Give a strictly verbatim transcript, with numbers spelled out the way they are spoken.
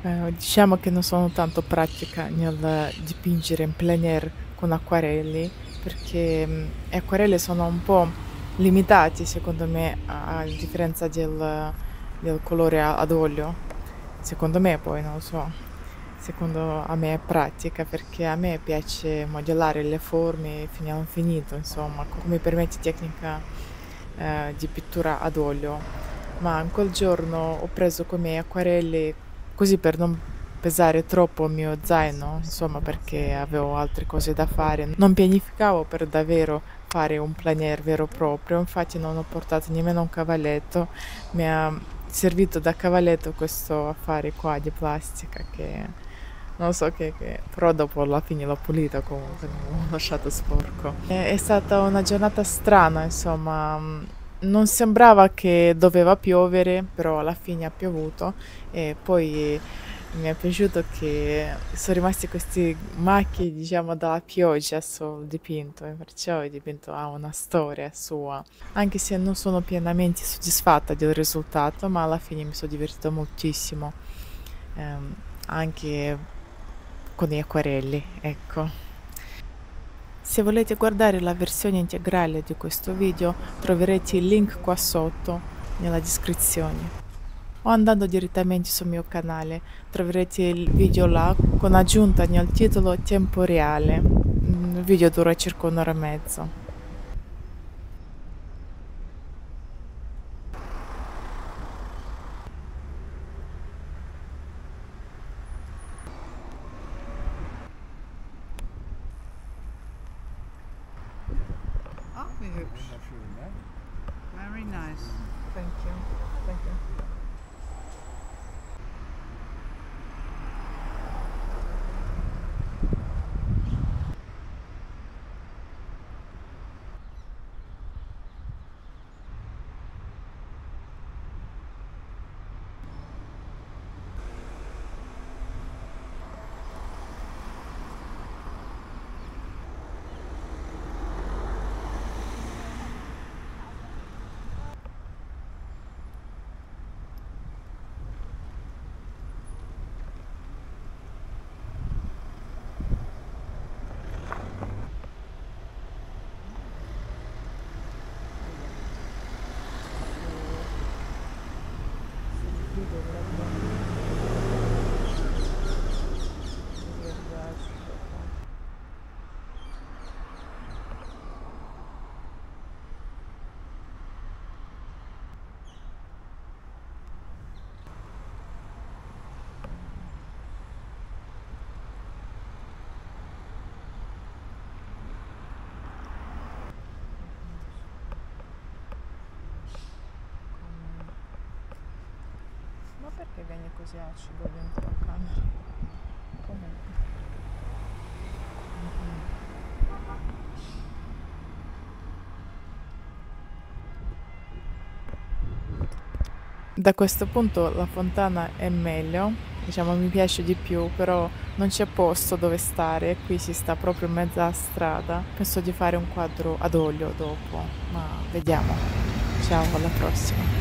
Eh, diciamo che non sono tanto pratica nel dipingere in plein air con acquarelli, perché mm, gli acquarelli sono un po' limitati, secondo me, a, a differenza del, del colore a- ad olio. Secondo me, poi non lo so. Secondo a me è pratica perché a me piace modellare le forme fino all'infinito, insomma, come permette tecnica eh, di pittura ad olio. Ma in quel giorno ho preso come acquarelli così per non pesare troppo il mio zaino, insomma, perché avevo altre cose da fare. Non pianificavo per davvero fare un planiere vero e proprio, infatti non ho portato nemmeno un cavalletto. Mi ha servito da cavalletto questo affare qua di plastica che non so che, che- però dopo alla fine l'ho pulita comunque, non l'ho lasciato sporco. È, è stata una giornata strana, insomma, mm, non sembrava che doveva piovere, però alla fine ha piovuto e poi mi è piaciuto che sono rimasti questi macchie, diciamo, dalla pioggia sul dipinto e perciò il dipinto ha una storia sua, anche se non sono pienamente soddisfatta del risultato, ma alla fine mi sono divertita moltissimo, ehm, anche con gli acquarelli, ecco. Se volete guardare la versione integrale di questo video, troverete il link qua sotto nella descrizione. O andando direttamente sul mio canale, troverete il video là con aggiunta nel titolo tempo reale. Mm, Il video dura circa un'ora e mezzo. Ach, wie hübsch. Wunderschön, ne? Very nice. Thank you. Thank you. Ma perché viene così acido dentro la camera? Comunque. Da questo punto la fontana è meglio, diciamo mi piace di più, però non c'è posto dove stare, qui si sta proprio in mezzo alla strada. Penso di fare un quadro ad olio dopo, ma vediamo. Ciao, alla prossima.